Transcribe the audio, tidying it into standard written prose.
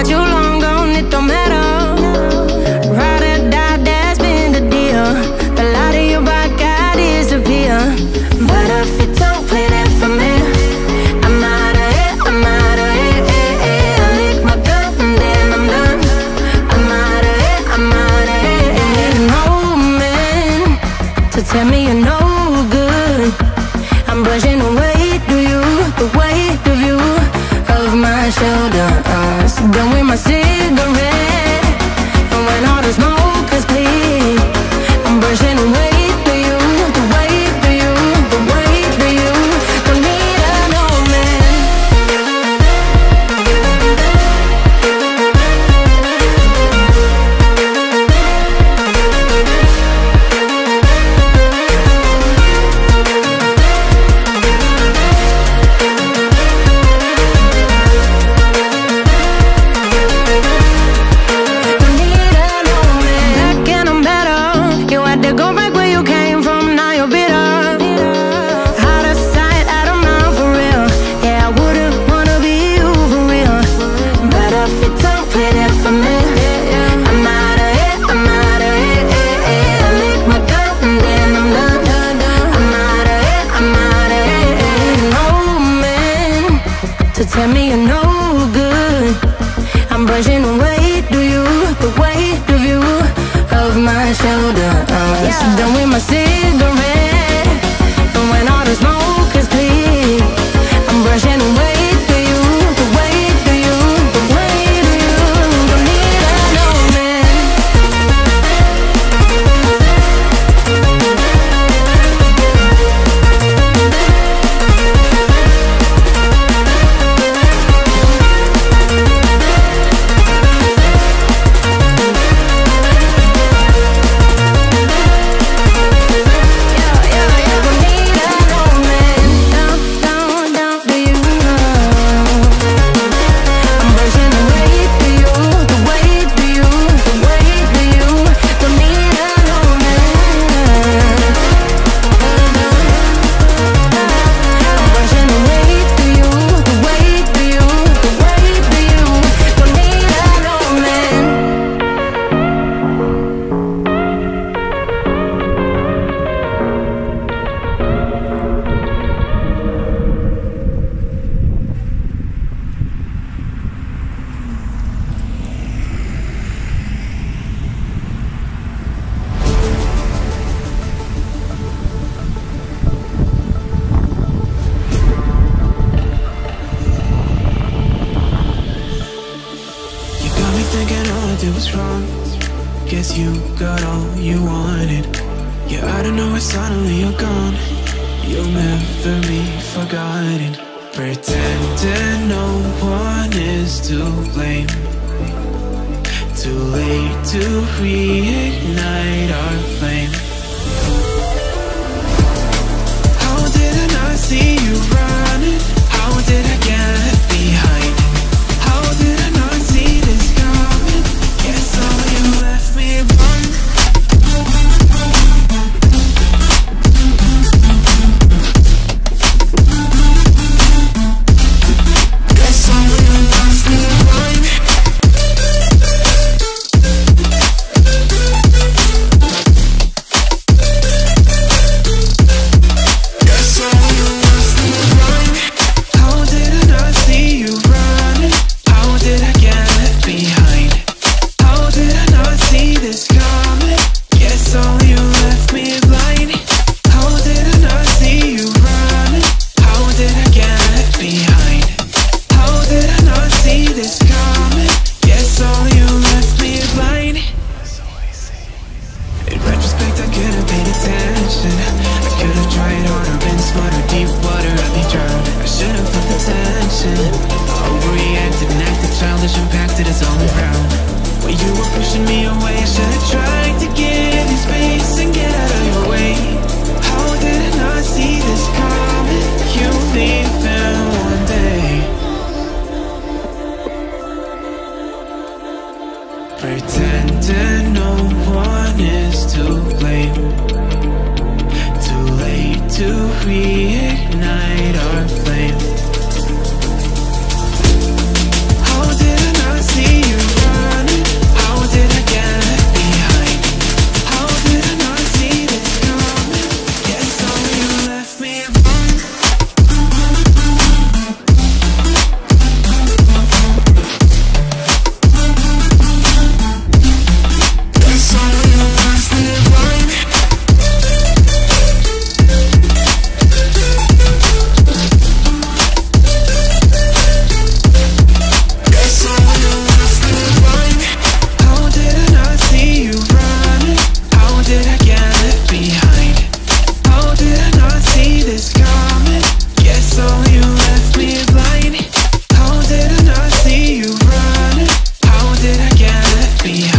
got you long gone, it don't matter. Ride or die, that's been the deal. The light of your back, I disappear. But if you don't play that for me, I'm out of it, I'm out of it. I lick my gun and then I'm done. I'm out of it, I'm out of it. No man to tell me you're no good. I'm brushing away the weight of you, of my shoulders. Done with my cigarette, and when all the smoke is clear, I'm brushing away the weight of you, the weight of you. Don't need a no man. Tell me you're no good. I'm brushing away the weight of you, of my shoulders. Done with my cigarette, and when all the smoke is clear, I'm brushing away the weight of you, the weight of you. Don't need a no man. Thinking all I did was wrong. Guess you got all you wanted. Yeah, I don't know why suddenly you're gone. You'll never be forgotten. Pretending no one is to blame. Too late to reignite our flame. How did I not see you running? How did I get left behind? How did I not see this coming? Guess all you left me run. Guess all you left me run. Guess all you left me run. How did I not see you running? How did I get left behind? How did I not see this coming? Guess all you left me blind. How did I not see you running? How did I get left behind? How did I not see this coming? Guess all you left me blind. In retrospect, I could have paid attention. I could have tried harder, been smarter. Deep water, I'd be drowned. I should have felt the tension. Overreacted and acted childish, impacted us all around. When you were pushing me away, I should have tried to give you space and get out of your way. How did I not see this coming? You leaving one day. Pretending no one is to blame. Too late to reignite our flame. How did I not see behind.